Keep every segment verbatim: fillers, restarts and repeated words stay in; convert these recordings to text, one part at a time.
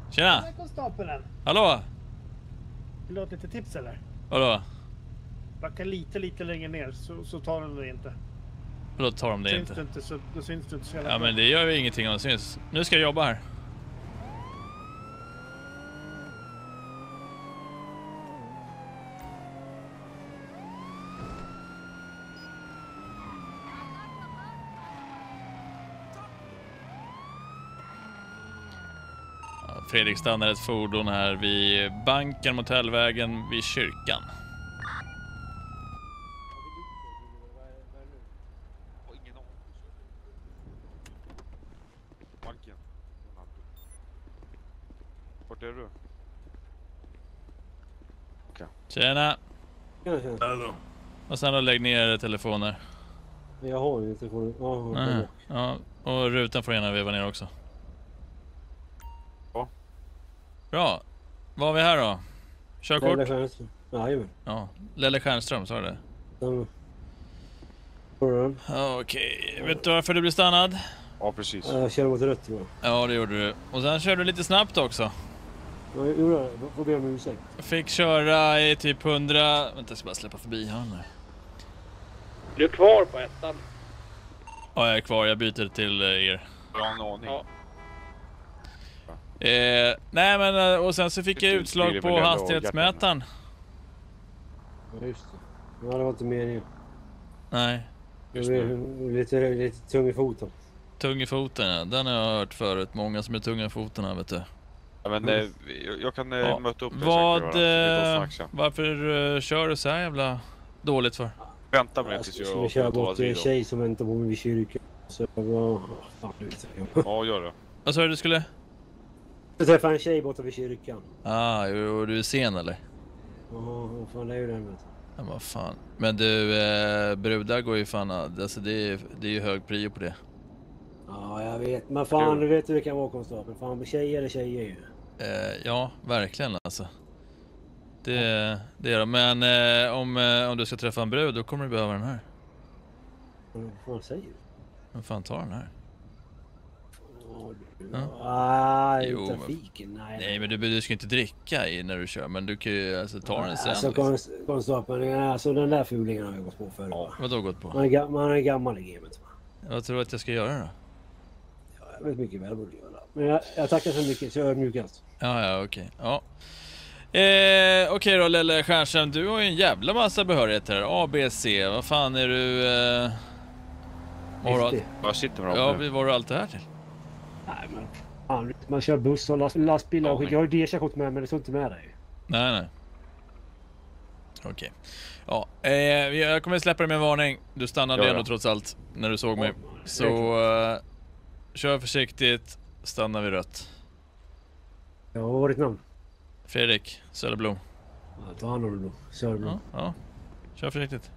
Tjena! Konstapeln. Hallå? Vill du ha lite tips eller? Vadå? Backa lite, lite längre ner så, så tar de det inte. Vadå tar de det syns inte? Du inte så, då syns du inte så jävla Ja bra. men det gör ju ingenting om det syns. Nu ska jag jobba här. Fredrik stannar ett fordon här vid banken, motellvägen, vid kyrkan. Banken. Vart är du? Okej. Tjena! Tjena, tjena. Hallå. Och sen då lägg ner telefoner. Jag har ju telefoner. Ja, Nej. Ja, och rutan får gärna veva ner också. Ja. Bra. Vad har vi här då? Körkort? Lelle Stjernström. Jajamän. Ja, Lelle Stjernström, sa du det? Jajamän. Får du den? Okej, vet du varför du blev stannad? Ja, precis. Jag kör mot rött tror jag. Ja, det gjorde du. Och sen körde du lite snabbt också. Ja, jag gjorde det. Får be om ursäkt. Fick köra i typ hundra... Vänta, jag ska bara släppa förbi han här. Du är kvar på ettan. Ja, jag är kvar. Jag byter till eh, er. Jag har en aning. Ja. Eh, nej, men eh, och sen så fick jag Just det, utslag det på vill jag hastighetsmätaren. Ja, just det. Ja, det var inte meningen. Nej, Jag blev lite, lite tung i foten. tung i foten, ja. Den har jag hört förut. Många som är tunga i foten här, vet du. Ja, men eh, jag- jag kan eh, Ja. möta upp det. Vad, säkert, göra. eh, Snacks, ja. varför eh, kör du så här jävla dåligt för? Vänta med det Jag tills skulle jag köra har talat bort en vid dem. tjej som väntar på mig vid kyrkan. Så jag var... Fan, du vet jag. Ja, gör det. Vad sa du du skulle? Jag träffade en tjej borta vid kyrkan. Ah, jo, du är sen eller? Ja, vad fan det är ju den vet Ja, vad fan. Men du, eh, brudar går ju fan... Alltså det är, det är ju hög prio på det. Ja, jag vet. Men fan, du vet hur det kan vara, konstapeln. Fan, tjejer är tjejer ju. Eh, ja, verkligen alltså. Det, det är det. Men eh, om, eh, om du ska träffa en brud, då kommer du behöva den här. Vad fan säger du? Men fan, ta den här. Ja, du... Ja. Ah, i Jo, men- trafiken? Nej, Nej, men du, du ska inte dricka i när du kör. Men du kan ju alltså, ta den sen. Alltså, Liksom. konst, konstapeln, alltså den där fulingen har jag gått på förr. Ja. Vad har du gått på? Man är, ga- man är gammal i gamet. Va? Vad tror du att jag ska göra då? Ja, jag vet mycket väl vad du gör. Men jag, jag tackar så mycket, så ödmjukast. Ja, ja, okej. Ja. Eh, okej då, Lelle Stjernström. Du har ju en jävla massa behörigheter. A, B, C. Vad fan är du... Eh... Vad har du, Jag sitter med dem ja, nu. vad har du allt det här till? Nej, men fan, man kör buss och last, lastbilar och skit. Jag har ju D-körkort med, men det står inte med dig. Nej, nej. Okej. Ja, eh, jag kommer släppa dig med en varning. Du stannade Ja, ändå ja. trots allt när du såg mig. Ja, Så eh, kör försiktigt. Stanna vid rött. Ja, vad var ditt namn? Fredrik Söderblom. Ja, ta hand om det då. Söderblom. Ja, ja. Kör försiktigt.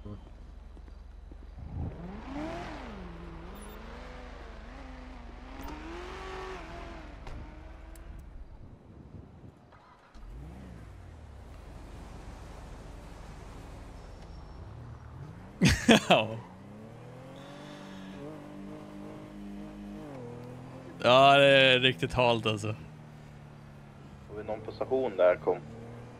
Ja. Ja, det är riktigt halt alltså. Har vi någon på station där kom?